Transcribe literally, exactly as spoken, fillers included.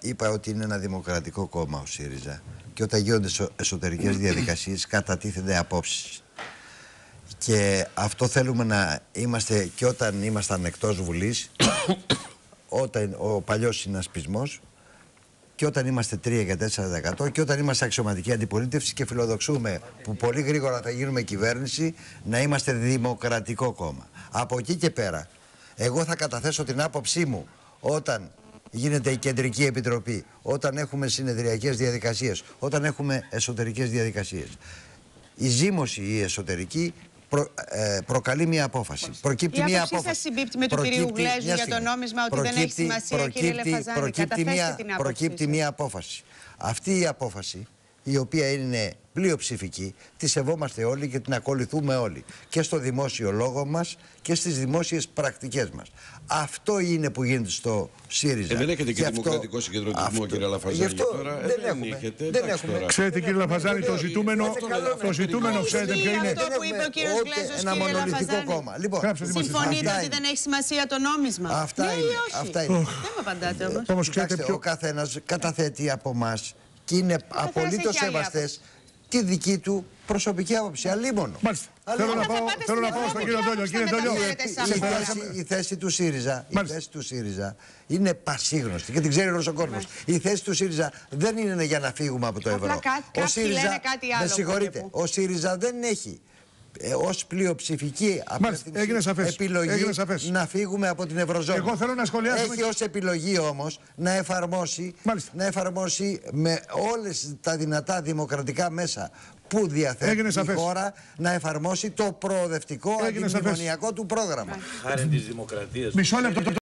είπα ότι είναι ένα δημοκρατικό κόμμα ο ΣΥΡΙΖΑ και όταν γίνονται εσωτερικές διαδικασίες κατατίθενται απόψεις. Και αυτό θέλουμε να είμαστε και όταν ήμασταν εκτός Βουλής, όταν ο παλιός συνασπισμός, και όταν είμαστε τρία και τέσσερα τοις εκατό και όταν είμαστε αξιωματική αντιπολίτευση και φιλοδοξούμε που πολύ γρήγορα θα γίνουμε κυβέρνηση να είμαστε δημοκρατικό κόμμα. Από εκεί και πέρα, εγώ θα καταθέσω την άποψή μου όταν γίνεται η Κεντρική Επιτροπή, όταν έχουμε συνεδριακές διαδικασίες, όταν έχουμε εσωτερικές διαδικασίες. Η ζήμωση η εσωτερική προ, ε, προκαλεί μια απόφαση. Προκύπτει η μια άποψή απόφαση. σας συμπίπτει με του κυρίου Γλέζου για το νόμισμα ότι προκύπτει, δεν έχει σημασία, προκύπτει, κύριε Λεφαζάνη. Προκύπτει, μια, την προκύπτει μια απόφαση. Αυτή η απόφαση, η οποία είναι πλειοψηφική, τη σεβόμαστε όλοι και την ακολουθούμε όλοι. Και στο δημόσιο λόγο μας και στις δημόσιες πρακτικές μας. Αυτό είναι που γίνεται στο ΣΥΡΙΖΑ. Ε, δεν έχετε και, και δημοκρατικό αυτό, συγκεντρωτισμό, αυτό, κύριε Λαφαζάνη. Τώρα, δεν, ε, έχουμε, έχετε, δεν έχουμε. τώρα. Ξέρετε, κύριε Λαφαζάνη, το ζητούμενο, το ζητούμενο ξέρετε ποιο είναι. Αυτό που είπε ο κύριος Γλέζος, ένα κύριε μονολυθικό Λαφαζάνη. κόμμα. Λοιπόν, συμφωνείτε ότι δεν έχει σημασία το νόμισμα? Αυτά ναι, είναι. ή όχι? Αυτά είναι. Δεν με απαντάτε όμως. Όμως, κοιτάξτε, ποιο... ο καθένας καταθέτει από εμάς και είναι απολύτως σεβαστές τη δική του προσωπική άποψη. Αλίμονο. Μάλιστα. Θέλω να πάω, θέλω να πάω στον κύριο Ντόλιο. Κύριε Ντόλιο, η θέση του ΣΥΡΙΖΑ, η θέση του ΣΥΡΙΖΑ είναι πασίγνωστη και την ξέρει όλος ο κόσμος. Η θέση του ΣΥΡΙΖΑ δεν είναι για να φύγουμε από το ευρώ. Ο ΣΥΡΙΖΑ, με συγχωρείτε, ο ΣΥΡΙΖΑ δεν έχει Ε, ως πλειοψηφική επιλογή να φύγουμε από την Ευρωζώνη. Εγώ θέλω να σχολιάσουμε... Έχει ως επιλογή όμως να εφαρμόσει, να εφαρμόσει με όλες τα δυνατά δημοκρατικά μέσα που διαθέτει η χώρα να εφαρμόσει το προοδευτικό αντιμνημονιακό του πρόγραμμα. Χάρη της δημοκρατίας. Μισό λεπτό.